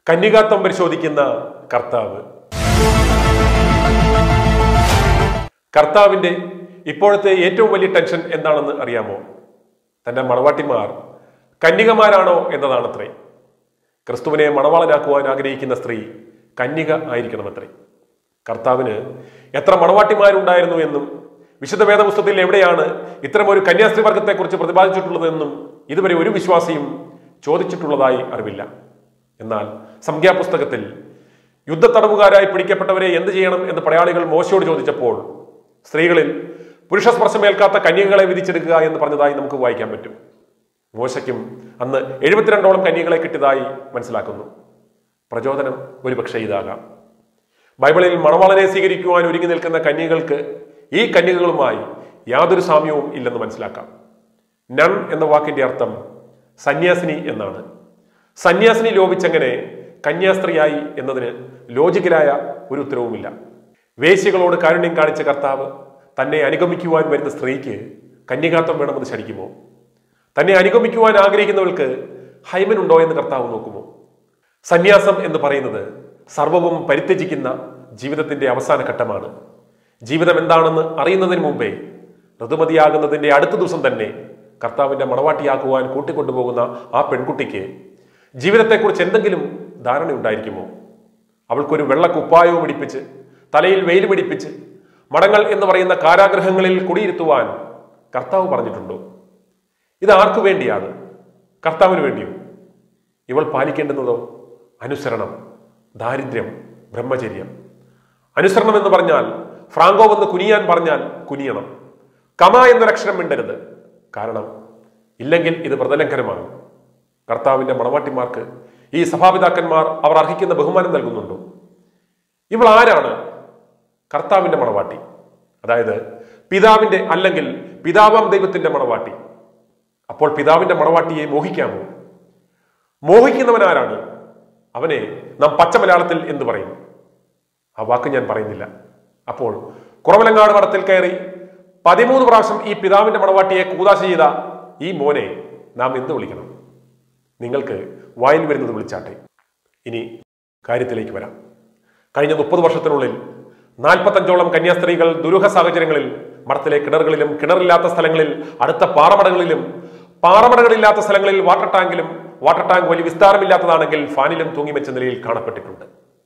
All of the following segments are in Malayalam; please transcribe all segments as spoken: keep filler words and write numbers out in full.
കന്യകാത്വം പരിശോധിക്കുന്ന കർത്താവ്. കർത്താവിൻ്റെ ഇപ്പോഴത്തെ ഏറ്റവും വലിയ ടെൻഷൻ എന്താണെന്ന് അറിയാമോ? തൻ്റെ മണവാട്ടിമാർ കന്യകമാരാണോ എന്നതാണത്രേ. ക്രിസ്തുവിനെ മണവാളനാക്കുവാൻ ആഗ്രഹിക്കുന്ന സ്ത്രീ കന്യക ആയിരിക്കണമത്രേ. കർത്താവിന് എത്ര മണവാട്ടിമാരുണ്ടായിരുന്നു എന്നും വിശുദ്ധ വേദപുസ്തകത്തിൽ എവിടെയാണ് ഇത്തരമൊരു കന്യാസ്ത്രീ വർഗത്തെക്കുറിച്ച് പ്രതിപാദിച്ചിട്ടുള്ളതെന്നും ഇതുവരെ ഒരു വിശ്വാസിയും ചോദിച്ചിട്ടുള്ളതായി അറിവില്ല. എന്നാൽ സംഖ്യാപുസ്തകത്തിൽ യുദ്ധത്തടവുകാരായി പിടിക്കപ്പെട്ടവരെ എന്ത് ചെയ്യണം എന്ന് പടയാളികൾ മോശയോട് ചോദിച്ചപ്പോൾ സ്ത്രീകളിൽ പുരുഷ സ്പർശമേൽക്കാത്ത കന്യകകളെ വിധിച്ചെടുക്കുക എന്ന് പറഞ്ഞതായി നമുക്ക് വായിക്കാൻ പറ്റും. മോശയ്ക്കും അന്ന് എഴുപത്തിരണ്ടോളം കന്യകളെ കിട്ടിയതായി മനസ്സിലാക്കുന്നു. പ്രചോദനം ഒരുപക്ഷെ ഇതാകാം. ബൈബിളിൽ മണവാളനെ സ്വീകരിക്കുവാൻ ഒരുങ്ങി നിൽക്കുന്ന കന്യകൾക്ക് ഈ കന്യകകളുമായി യാതൊരു സാമ്യവും ഇല്ലെന്ന് മനസ്സിലാക്കാം. നൺ എന്ന വാക്കിന്റെ അർത്ഥം സന്യാസിനി എന്നാണ്. സന്യാസിനി ലോപിച്ചെങ്ങനെ കന്യാസ്ത്രീയായി എന്നതിന് ലോജിക്കലായ ഒരു ഉത്തരവുമില്ല. വേശ്യകളോട് കാരുണ്യം കാണിച്ച കർത്താവ് തന്നെ അനുഗമിക്കുവാൻ വരുന്ന സ്ത്രീക്ക് കന്യകാത്വം വേണമെന്ന് ശഠിക്കുമോ? തന്നെ അനുഗമിക്കുവാൻ ആഗ്രഹിക്കുന്നവർക്ക് ഹൈമൻ ഉണ്ടോ എന്ന് കർത്താവ് നോക്കുമോ? സന്യാസം എന്ന് പറയുന്നത് സർവവും പരിത്യജിക്കുന്ന ജീവിതത്തിന്റെ അവസാന ഘട്ടമാണ്. ജീവിതം എന്താണെന്ന് അറിയുന്നതിന് മുമ്പേ ഋതുമതിയാകുന്നതിന്റെ അടുത്ത ദിവസം തന്നെ കർത്താവിന്റെ മണവാട്ടിയാക്കുവാൻ കൂട്ടിക്കൊണ്ടുപോകുന്ന ആ പെൺകുട്ടിക്ക് ജീവിതത്തെക്കുറിച്ച് എന്തെങ്കിലും ധാരണയുണ്ടായിരിക്കുമോ? അവൾക്കൊരു വെള്ള കുപ്പായവും പിടിപ്പിച്ച് തലയിൽ വെയിൽ പിടിപ്പിച്ച് മടങ്ങൾ എന്ന് പറയുന്ന കാരാഗ്രഹങ്ങളിൽ കുടിയിരുത്തുവാൻ കർത്താവ് പറഞ്ഞിട്ടുണ്ടോ? ഇത് ആർക്കു വേണ്ടിയാണ്? കർത്താവിന് വേണ്ടിയോ? ഇവൾ പാലിക്കേണ്ടുന്നതോ അനുസരണം, ദാരിദ്ര്യം, ബ്രഹ്മചര്യം. അനുസരണം എന്ന് പറഞ്ഞാൽ ഫ്രാങ്കോ വന്ന് കുനിയാൻ പറഞ്ഞാൽ കുനിയണം. കമ എന്നൊരക്ഷരം മിണ്ടരുത്. കാരണം ഇല്ലെങ്കിൽ ഇത് വ്രതലംഘനമാകും. കർത്താവിന്റെ മണവാട്ടിമാർക്ക് ഈ സഭാപിതാക്കന്മാർ അവർ അർഹിക്കുന്ന ബഹുമാനം നൽകുന്നുണ്ടോ? ഇവൾ ആരാണ്? കർത്താവിന്റെ മണവാട്ടി, അതായത് പിതാവിന്റെ അല്ലെങ്കിൽ പിതാവാം ദൈവത്തിന്റെ മണവാട്ടി. അപ്പോൾ പിതാവിന്റെ മണവാട്ടിയെ മോഹിക്കാമോ? മോഹിക്കുന്നവൻ ആരാണ്? അവനെ നാം പച്ച മലയാളത്തിൽ എന്തു പറയും? ആ വാക്ക് ഞാൻ പറയുന്നില്ല. അപ്പോൾ കുറവലങ്ങാട് മഠത്തിൽ കയറി പതിമൂന്ന് പ്രാവശ്യം ഈ പിതാവിന്റെ മണവാട്ടിയെ കൂതാശ ചെയ്ത ഈ മോനെ നാം എന്ത് വിളിക്കണം? നിങ്ങൾക്ക് വായിൽ വരുന്നത് വിളിച്ചാട്ടെ. ഇനി കാര്യത്തിലേക്ക് വരാം. കഴിഞ്ഞ മുപ്പത് വർഷത്തിനുള്ളിൽ നാൽപ്പത്തഞ്ചോളം കന്യാസ്ത്രീകൾ ദുരൂഹ സാഹചര്യങ്ങളിൽ മഠത്തിലെ കിണറുകളിലും കിണറില്ലാത്ത സ്ഥലങ്ങളിൽ അടുത്ത പാറമടകളിലും പാറമടകളില്ലാത്ത സ്ഥലങ്ങളിൽ വാട്ടർ ടാങ്കിലും വാട്ടർ ടാങ്ക് വലിയ വിസ്താരമില്ലാത്തതാണെങ്കിൽ ഫാനിലും തൂങ്ങിവെച്ച നിലയിൽ കാണപ്പെട്ടിട്ടുണ്ട്.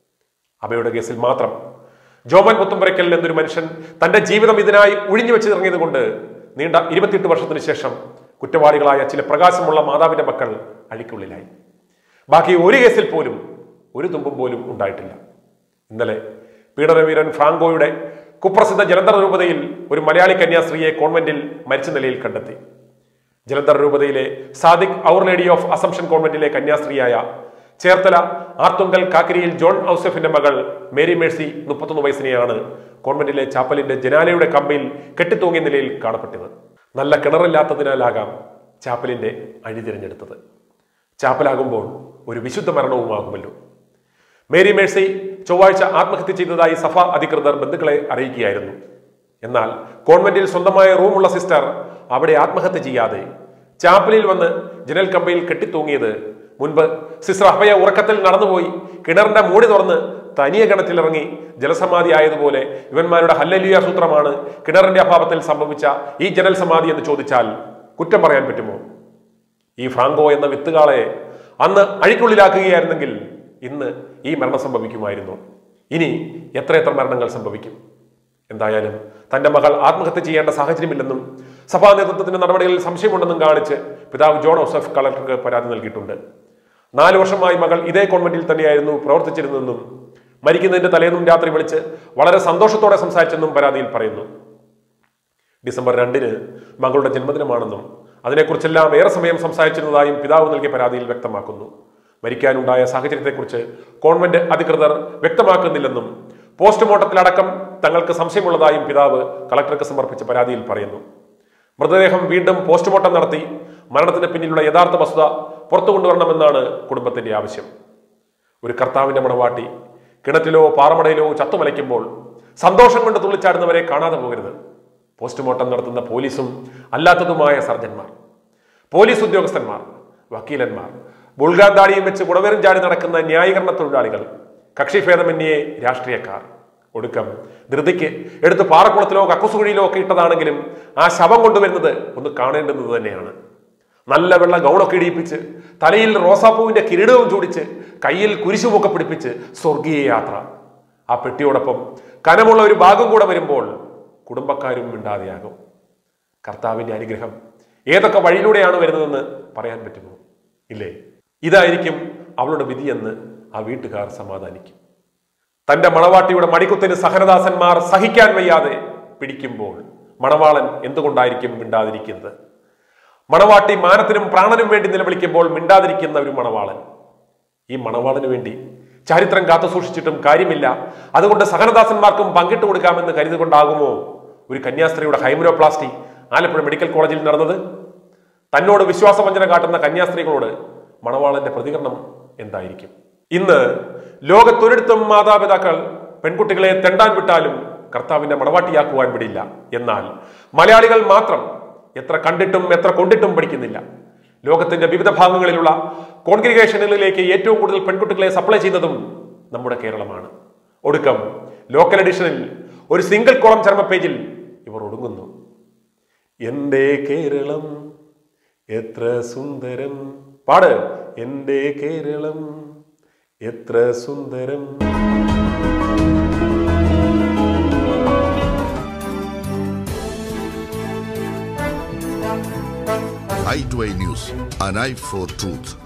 അവയുടെ കേസിൽ മാത്രം ജോമൻ പുത്തുമ്പരയ്ക്കൽ എന്നൊരു മനുഷ്യൻ തന്റെ ജീവിതം ഇതിനായി ഒഴിഞ്ഞു വെച്ചിറങ്ങിയത് കൊണ്ട് നീണ്ട ഇരുപത്തിയെട്ട് വർഷത്തിന് ശേഷം കുറ്റവാളികളായ ചില പ്രകാശമുള്ള മാതാവിന്റെ മക്കൾ അഴിക്കുള്ളിലായി. ബാക്കി ഒരു കേസിൽ പോലും ഒരു തുമ്പും പോലും ഉണ്ടായിട്ടില്ല. ഇന്നലെ പീഡനവീരൻ ഫ്രാങ്കോയുടെ കുപ്രസിദ്ധ ജലന്ധർ രൂപതയിൽ ഒരു മലയാളി കന്യാസ്ത്രീയെ കോൺവെന്റിൽ മരിച്ച നിലയിൽ കണ്ടെത്തി. ജലന്ധർ രൂപതയിലെ സാദിഖ് ഔർ ലേഡി ഓഫ് അസംഷൻ കോൺവെന്റിലെ കന്യാസ്ത്രീയായ ചേർത്തല ആർത്തുങ്കൽ കാക്കരിയിൽ ജോൺ ഔസഫിന്റെ മകൾ മേരി മേഴ്സി മുപ്പത്തൊന്ന് വയസ്സിനെയാണ് കോൺവെന്റിലെ ചാപ്പലിന്റെ ജനാലയുടെ കമ്പിയിൽ കെട്ടിത്തൂങ്ങിയ നിലയിൽ കാണപ്പെട്ടത്. നല്ല കിണറില്ലാത്തതിനാലാകാം ചാപ്പലിന്റെ അഴി തിരഞ്ഞെടുത്തത്. ചാപ്പലാകുമ്പോൾ ഒരു വിശുദ്ധ മരണവുമാകുമല്ലോ. മേരി മേഴ്സി ചൊവ്വാഴ്ച ആത്മഹത്യ ചെയ്തതായി സഭ അധികൃതർ ബന്ധുക്കളെ അറിയിക്കുകയായിരുന്നു. എന്നാൽ കോൺവെന്റിൽ സ്വന്തമായ റൂമുള്ള സിസ്റ്റർ അവിടെ ആത്മഹത്യ ചെയ്യാതെ ചാപ്പലിൽ വന്ന് ജനൽ കമ്പയിൽ കെട്ടിത്തൂങ്ങിയത് മുൻപ് സിസ്റ്റർ അഭയ ഉറക്കത്തിൽ നടന്നുപോയി കിണറിന്റെ മൂടി തുറന്ന് തനിയെ കിണറ്റിലിറങ്ങി ജലസമാധി ആയതുപോലെ ഇവന്മാരുടെ ഹല്ലേലൂയ സൂത്രമാണ് കിണറിന്റെ അഭാവത്തിൽ സംഭവിച്ച ഈ ജനൽ സമാധി എന്ന് ചോദിച്ചാൽ കുറ്റം പറയാൻ പറ്റുമോ? ഈ ഫ്രാങ്കോ എന്ന വിത്തുകാളെ അന്ന് അഴിക്കുള്ളിലാക്കുകയായിരുന്നെങ്കിൽ ഇന്ന് ഈ മരണം സംഭവിക്കുമായിരുന്നു. ഇനി എത്രയെത്ര മരണങ്ങൾ സംഭവിക്കും? എന്തായാലും തന്റെ മകൾ ആത്മഹത്യ ചെയ്യേണ്ട സാഹചര്യമില്ലെന്നും സഭാ നേതൃത്വത്തിന്റെ നടപടികളിൽ സംശയമുണ്ടെന്നും കാണിച്ച് പിതാവ് ജോൺ ഔസഫ് കളക്ടർക്ക് പരാതി നൽകിയിട്ടുണ്ട്. നാലു വർഷമായി മകൾ ഇതേ കോൺവെന്റിൽ തന്നെയായിരുന്നു പ്രവർത്തിച്ചിരുന്നതെന്നും മരിക്കുന്നതിന്റെ തലേന്നും രാത്രി വിളിച്ച് വളരെ സന്തോഷത്തോടെ സംസാരിച്ചെന്നും പരാതിയിൽ പറയുന്നു. ഡിസംബർ രണ്ടിന് മകളുടെ ജന്മദിനമാണെന്നും അതിനെക്കുറിച്ചെല്ലാം ഏറെ സമയം സംസാരിച്ചിരുന്നതായും പിതാവ് നൽകിയ പരാതിയിൽ വ്യക്തമാക്കുന്നു. മരിക്കാനുണ്ടായ സാഹചര്യത്തെക്കുറിച്ച് കോൺവെന്റ് അധികൃതർ വ്യക്തമാക്കുന്നില്ലെന്നും പോസ്റ്റ്മോർട്ടത്തിലടക്കം തങ്ങൾക്ക് സംശയമുള്ളതായും പിതാവ് കളക്ടർക്ക് സമർപ്പിച്ച പരാതിയിൽ പറയുന്നു. മൃതദേഹം വീണ്ടും പോസ്റ്റ്മോർട്ടം നടത്തി മരണത്തിന് പിന്നിലുള്ള യഥാർത്ഥ വസ്തുത പുറത്തു കൊണ്ടുവരണമെന്നാണ് കുടുംബത്തിന്റെ ആവശ്യം. ഒരു കർത്താവിന്റെ മണവാട്ടി കിണറ്റിലോ പാറമടയിലോ ചത്തുമലയ്ക്കുമ്പോൾ സന്തോഷം കൊണ്ട് തുള്ളിച്ചാടുന്നവരെ കാണാതെ പോകരുത്. പോസ്റ്റ്മോർട്ടം നടത്തുന്ന പോലീസും അല്ലാത്തതുമായ സർജന്മാർ, പോലീസ് ഉദ്യോഗസ്ഥന്മാർ, വക്കീലന്മാർ, ബുൾഗാൻ താടിയും വെച്ച് കുടവരും ചാടി നടക്കുന്ന ന്യായീകരണ തൊഴിലാളികൾ, കക്ഷിഭേദമന്യേ രാഷ്ട്രീയക്കാർ. ഒടുക്കം ധൃതിക്ക് എടുത്ത് പാറക്കുളത്തിലോ കക്കുസുകുഴിയിലോ ഒക്കെ ഇട്ടതാണെങ്കിലും ആ ശവം കൊണ്ടുവരുന്നത് ഒന്ന് കാണേണ്ടുന്നത് തന്നെയാണ്. നല്ല വെള്ള ഗൗണൊക്കെ ഇടിയിപ്പിച്ച്, തലയിൽ റോസാപ്പൂവിന്റെ കിരീടവും ചൂടിച്ച്, കയ്യിൽ കുരിശുമൊക്കെ പിടിപ്പിച്ച് സ്വർഗീയ യാത്ര. ആ പെട്ടിയോടൊപ്പം കനമുള്ള ഒരു ഭാഗം കൂടെ വരുമ്പോൾ കുടുംബക്കാരും മിണ്ടാതെയാകും. കർത്താവിന്റെ അനുഗ്രഹം ഏതൊക്കെ വഴിയിലൂടെയാണ് വരുന്നതെന്ന് പറയാൻ പറ്റുമോ? ഇല്ലേ? ഇതായിരിക്കും അവളുടെ വിധിയെന്ന് ആ വീട്ടുകാർ സമാധാനിക്കും. തന്റെ മണവാട്ടിയുടെ മടിക്കുത്തിന് സഹനദാസന്മാർ സഹിക്കാൻ വയ്യാതെ പിടിക്കുമ്പോൾ മണവാളൻ എന്തുകൊണ്ടായിരിക്കും മിണ്ടാതിരിക്കുന്നത്? മണവാട്ടി മാനത്തിനും പ്രാണനും വേണ്ടി നിലവിളിക്കുമ്പോൾ മിണ്ടാതിരിക്കുന്ന ഒരു മണവാളൻ. ഈ മണവാളന് വേണ്ടി ചരിത്രം കാത്തു സൂക്ഷിച്ചിട്ടും കാര്യമില്ല, അതുകൊണ്ട് സഹനദാസന്മാർക്കും പങ്കിട്ട് കൊടുക്കാമെന്ന് കരുതുകൊണ്ടാകുമോ ഒരു കന്യാസ്ത്രീയുടെ ഹൈമനോപ്ലാസ്റ്റി ആലപ്പുഴ മെഡിക്കൽ കോളേജിൽ നടന്നത്? തന്നോട് വിശ്വാസവഞ്ചന കാട്ടുന്ന കന്യാസ്ത്രീകളോട് മണവാളന്റെ പ്രതികരണം എന്തായിരിക്കും? ഇന്ന് ലോകത്തൊരിടത്തും മാതാപിതാക്കൾ പെൺകുട്ടികളെ തെണ്ടാൻ വിട്ടാലും കർത്താവിന്റെ മണവാട്ടിയാക്കുവാൻ വിടില്ല. എന്നാൽ മലയാളികൾ മാത്രം എത്ര കണ്ടിട്ടും എത്ര കൊണ്ടിട്ടും പഠിക്കുന്നില്ല. ലോകത്തിന്റെ വിവിധ ഭാഗങ്ങളിലുള്ള കോൺഗ്രിഗേഷനുകളിലേക്ക് ഏറ്റവും കൂടുതൽ പെൺകുട്ടികളെ സപ്ലൈ ചെയ്യുന്നതും നമ്മുടെ കേരളമാണ്. ഒടുക്കം ലോക്കൽ എഡിഷനിൽ ഒരു സിംഗിൾ കോളം ചർമ്മ പേജിൽ ഇവർ ഒടുങ്ങുന്നു. എന്റെ കേരളം എത്ര സുന്ദരം, പാട്, എന്റെ കേരളം എത്ര സുന്ദരം. I two I News, an eye for truth.